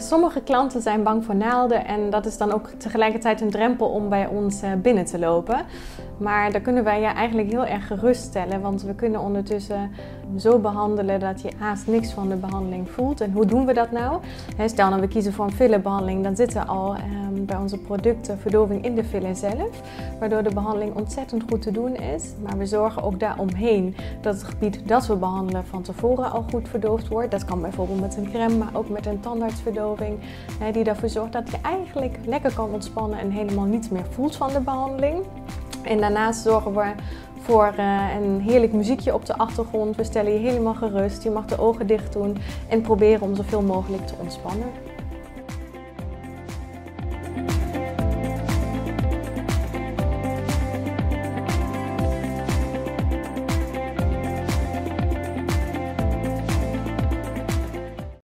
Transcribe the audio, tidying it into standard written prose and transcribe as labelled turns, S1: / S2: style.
S1: sommige klanten zijn bang voor naalden en dat is dan ook tegelijkertijd een drempel om bij ons binnen te lopen. Maar daar kunnen wij je eigenlijk heel erg geruststellen, want we kunnen ondertussen zo behandelen dat je haast niks van de behandeling voelt. En hoe doen we dat nou? Stel nou we kiezen voor een fillerbehandeling, dan zit er al bij onze producten verdoving in de filler zelf, waardoor de behandeling ontzettend goed te doen is. Maar we zorgen ook daaromheen dat het gebied dat we behandelen van tevoren al goed verdoofd wordt. Dat kan bijvoorbeeld met een crème, maar ook met een tandartsverdoving, die ervoor zorgt dat je eigenlijk lekker kan ontspannen en helemaal niets meer voelt van de behandeling. En daarnaast zorgen we voor een heerlijk muziekje op de achtergrond. We stellen je helemaal gerust, je mag de ogen dicht doen en proberen om zoveel mogelijk te ontspannen.